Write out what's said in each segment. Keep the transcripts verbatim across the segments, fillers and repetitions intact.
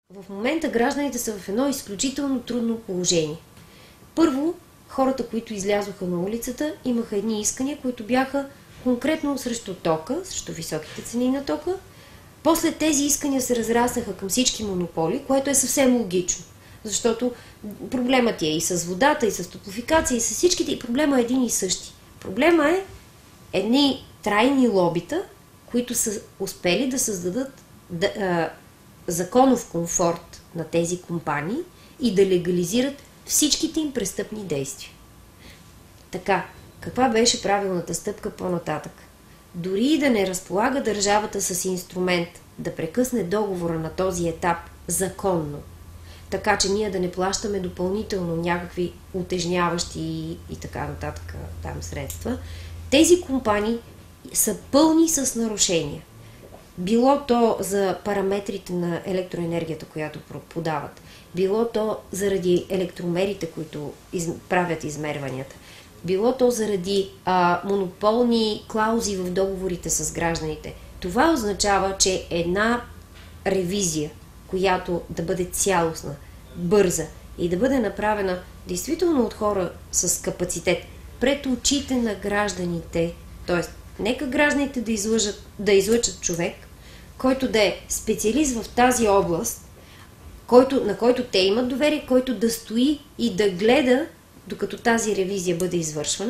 В момента гражданите са в едно изключително трудно положение. Първо, хората, които излязоха на улицата, имаха едни искания, които бяха конкретно срещу тока, срещу високите цени на тока. После тези искания се разраснаха към всички монополи, което е съвсем логично. Защото проблемът е и с водата, и с топлофикация, и с всичките, и проблема е един и същи. Проблема е едни трайни лобита, които са успели да създадат да, а, законов комфорт на тези компании и да легализират всичките им престъпни действия. Така, каква беше правилната стъпка по-нататък? Дори и да не разполага държавата с инструмент да прекъсне договора на този етап законно, така че ние да не плащаме допълнително някакви утежняващи и, и така нататък там средства, тези компании са пълни с нарушения. Било то за параметрите на електроенергията, която подават, било то заради електромерите, които из, правят измерванията, било то заради а, монополни клаузи в договорите с гражданите. Това означава, че една ревизия, която да бъде цялостна, бърза и да бъде направена действително от хора с капацитет пред очите на гражданите, т.е. нека гражданите да излъжат, да излъчат човек, който да е специалист в тази област, който, на който те имат доверие, който да стои и да гледа, докато тази ревизия бъде извършвана.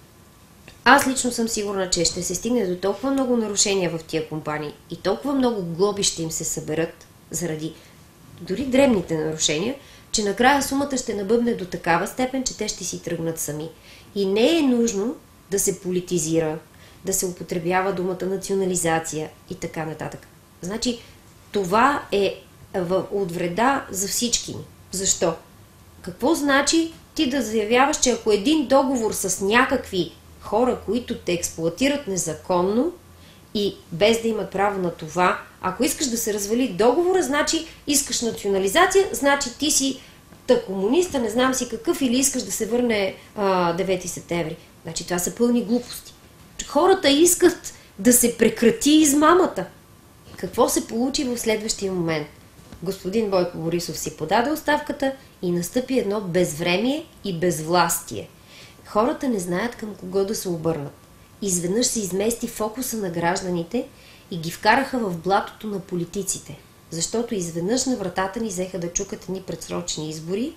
Аз лично съм сигурна, че ще се стигне до толкова много нарушения в тия компании и толкова много глоби ще им се съберат заради дори дребните нарушения, че накрая сумата ще набъбне до такава степен, че те ще си тръгнат сами. И не е нужно да се политизира, да се употребява думата национализация и така нататък. Значи, това е от вреда за всички ни. Защо? Какво значи ти да заявяваш, че ако един договор с някакви хора, които те експлоатират незаконно и без да имат право на това, ако искаш да се развали договора, значи искаш национализация, значи ти си та комуниста, не знам си какъв, или искаш да се върне а, девети септември. Значи това са пълни глупости. Хората искат да се прекрати измамата. Какво се получи в следващия момент? Господин Бойко Борисов си подаде оставката и настъпи едно безвремие и безвластие. Хората не знаят към кого да се обърнат. Изведнъж се измести фокуса на гражданите и ги вкараха в блатото на политиците. Защото изведнъж на вратата ни взеха да чукат едни предсрочни избори,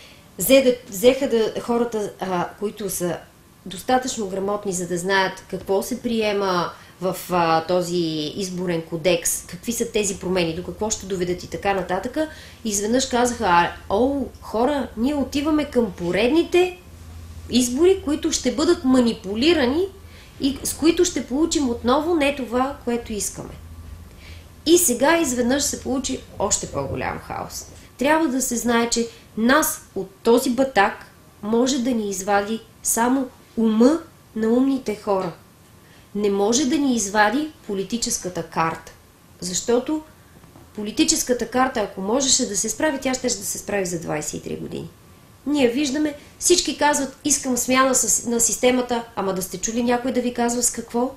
взеха да хората, а, които са достатъчно грамотни, за да знаят какво се приема в а, този изборен кодекс, какви са тези промени, до какво ще доведат и така нататък. И изведнъж казаха, а, о, хора, ние отиваме към поредните избори, които ще бъдат манипулирани и с които ще получим отново не това, което искаме. И сега изведнъж се получи още по-голям хаос. Трябва да се знае, че нас от този батак може да ни извади само ума на умните хора. Не може да ни извади политическата карта. Защото политическата карта, ако можеше да се справи, тя ще да се справи за двадесет и три години. Ние виждаме, всички казват, искам смяна на системата, ама да сте чули някой да ви казва с какво?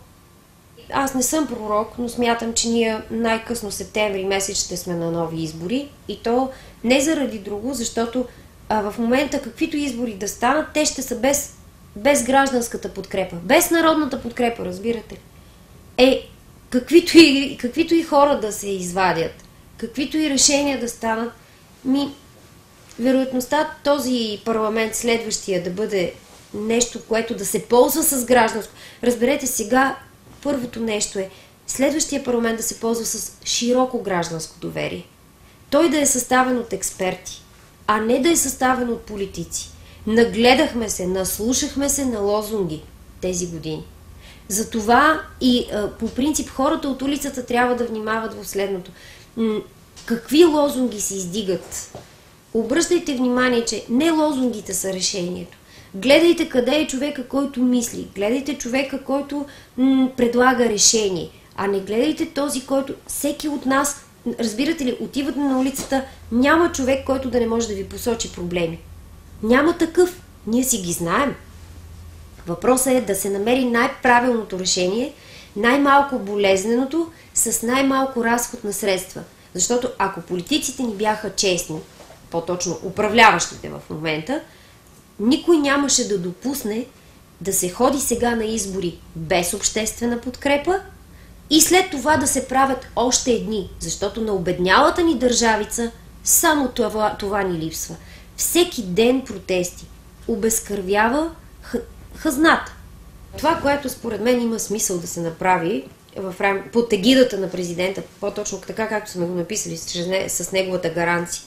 Аз не съм пророк, но смятам, че ние най-късно септември месец ще сме на нови избори. И то не заради друго, защото а, в момента каквито избори да станат, те ще са без, без гражданската подкрепа, без народната подкрепа, разбирате ли? Е, каквито и, каквито и хора да се извадят, каквито и решения да станат, ми, вероятността този парламент, следващия, да бъде нещо, което да се ползва с гражданско. Разберете, сега първото нещо е следващия парламент да се ползва с широко гражданско доверие. Той да е съставен от експерти, а не да е съставен от политици. Нагледахме се, наслушахме се на лозунги тези години. Затова и а, по принцип хората от улицата трябва да внимават в следното. М- какви лозунги се издигат? Обръщайте внимание, че не лозунгите са решението. Гледайте къде е човека, който мисли. Гледайте човека, който м- предлага решение. А не гледайте този, който всеки от нас, разбирате ли, отивате на улицата, няма човек, който да не може да ви посочи проблеми. Няма такъв. Ние си ги знаем. Въпросът е да се намери най-правилното решение, най-малко болезненото, с най-малко разход на средства. Защото ако политиците ни бяха честни, по-точно управляващите в момента, никой нямаше да допусне да се ходи сега на избори без обществена подкрепа и след това да се правят още едни, защото на обеднялата ни държавица само това, това ни липсва. Всеки ден протести обезкървява хазната. Това, което според мен има смисъл да се направи в рам... под егидата на президента, по-точно така както сме го написали с неговата гаранция.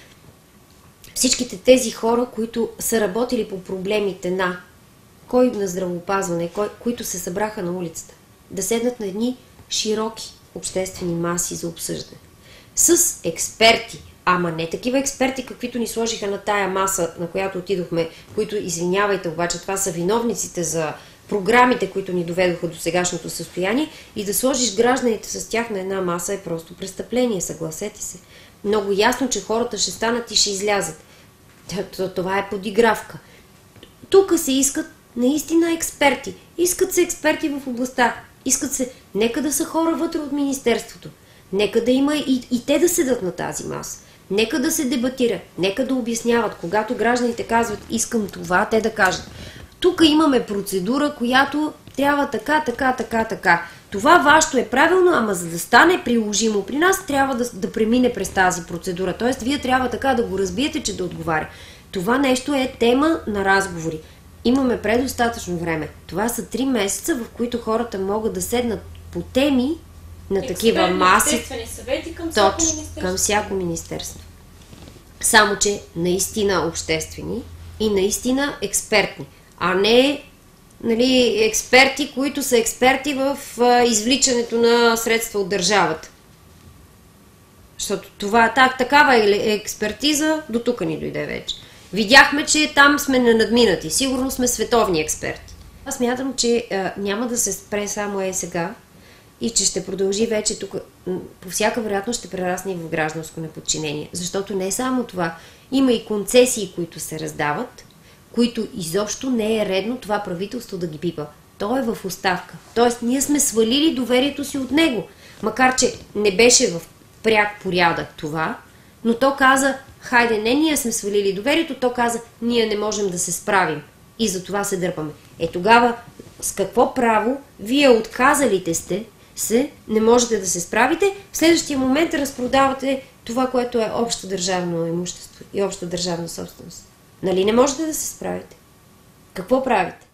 Всичките тези хора, които са работили по проблемите на кой на здравеопазване, кой, които се събраха на улицата, да седнат на едни широки обществени маси за обсъждане. С експерти, ама не такива експерти, каквито ни сложиха на тая маса, на която отидохме, които, извинявайте, обаче това са виновниците за програмите, които ни доведоха до сегашното състояние, и да сложиш гражданите с тях на една маса е просто престъпление, съгласете се. Много ясно, че хората ще станат и ще излязат. Това е подигравка. Тук се искат наистина експерти. Искат се експерти в областта. Искат се, нека да са хора вътре от Министерството. Нека да има и, и те да седат на тази маса. Нека да се дебатира. Нека да обясняват. Когато гражданите казват искам това, те да кажат. Тук имаме процедура, която трябва така, така, така, така. Това вашето е правилно, ама за да стане приложимо при нас, трябва да, да премине през тази процедура. Тоест, вие трябва така да го разбиете, че да отговаря. Това нещо е тема на разговори. Имаме предостатъчно време. Това са три месеца, в които хората могат да седнат по теми на Експерт, такива маси. Съвети към всяко Точно, министерство. към всяко министерство. Само, че наистина обществени и наистина експертни, а не, нали, експерти, които са експерти в а, извличането на средства от държавата. Защото това, так, такава е експертиза, до тук ни дойде вече. Видяхме, че там сме ненадминати. Сигурно сме световни експерти. Аз смятам, че а, няма да се спре само е сега и че ще продължи вече тук. По всяка вероятност ще прерасне и в гражданско неподчинение. Защото не е само това. Има и концесии, които се раздават, които изобщо не е редно това правителство да ги пипа. То е в оставка. Тоест, ние сме свалили доверието си от него. Макар, че не беше в пряк порядък това, но то каза, хайде, не ние сме свалили доверието, то каза, ние не можем да се справим. И за това се дърпаме. Е тогава, с какво право вие отказалите сте, се, не можете да се справите, в следващия момент разпродавате това, което е общо държавно имущество и обща държавна собственост. Нали не можете да се справите? Какво правите?